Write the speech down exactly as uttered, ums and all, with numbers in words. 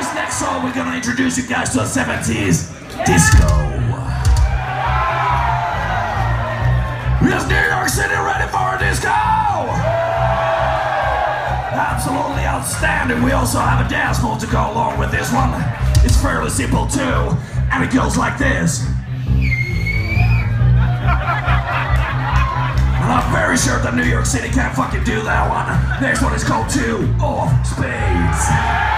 this next song, we're gonna introduce you guys to a seventies disco. Is New York City ready for a disco? Absolutely outstanding. We also have a dance move to go along with this one. It's fairly simple too, and it goes like this. And I'm very sure that New York City can't fucking do that one. Next one is called Two of Spades.